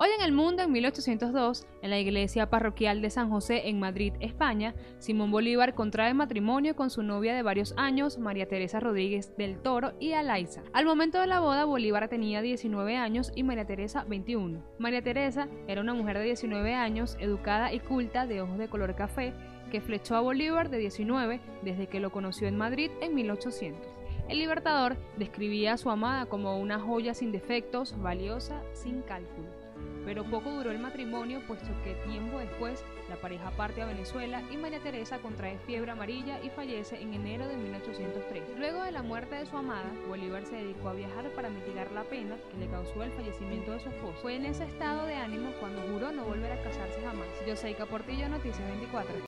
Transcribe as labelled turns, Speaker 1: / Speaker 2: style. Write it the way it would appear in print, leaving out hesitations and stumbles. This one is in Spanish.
Speaker 1: Hoy en el mundo, en 1802, en la iglesia parroquial de San José en Madrid, España, Simón Bolívar contrae matrimonio con su novia de varios años, María Teresa Rodríguez del Toro y Alaiza. Al momento de la boda, Bolívar tenía 19 años y María Teresa 21. María Teresa era una mujer de 19 años, educada y culta, de ojos de color café, que flechó a Bolívar de 19 desde que lo conoció en Madrid en 1800. El Libertador describía a su amada como una joya sin defectos, valiosa, sin cálculo. Pero poco duró el matrimonio, puesto que tiempo después la pareja parte a Venezuela y María Teresa contrae fiebre amarilla y fallece en enero de 1803. Luego de la muerte de su amada, Bolívar se dedicó a viajar para mitigar la pena que le causó el fallecimiento de su esposo. Fue en ese estado de ánimo cuando juró no volver a casarse jamás. Yoseyka Portillo, Noticias 24.